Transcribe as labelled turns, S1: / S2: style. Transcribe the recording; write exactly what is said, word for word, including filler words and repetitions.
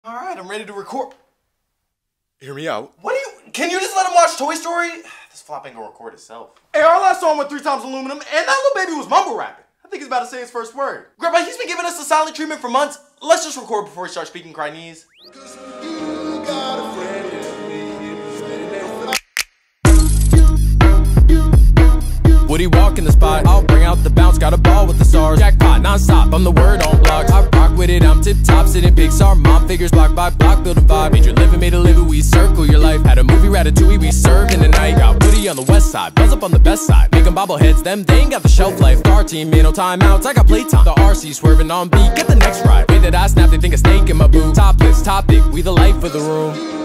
S1: All right, I'm ready to record.
S2: Hear me out.
S1: What do you? Can you just let him watch Toy Story? This flop ain't gonna record itself.
S2: Hey, our last song went three times aluminum, and that little baby was mumble rapping. I think he's about to say his first word.
S1: Grandpa, he's been giving us the silent treatment for months. Let's just record before he starts speaking Chinese.
S3: Woody walk in the spot, I'll bring out the bounce, got a ball with the stars. Jackpot, non-stop, I'm the word on blocks. I rock with it, I'm tip-top, sitting Pixar. Mom figures block by block, building vibe. Made your living, made a living, we circle your life. Had a movie, Ratatouille, we served in the night. Got Woody on the west side, Buzz up on the best side. Making bobbleheads, them, they ain't got the shelf life. Our team, me, no timeouts, I got playtime. The R C swerving on beat, get the next ride. Way that I snap, they think a snake in my boot. Topless, topic, we the life of the room.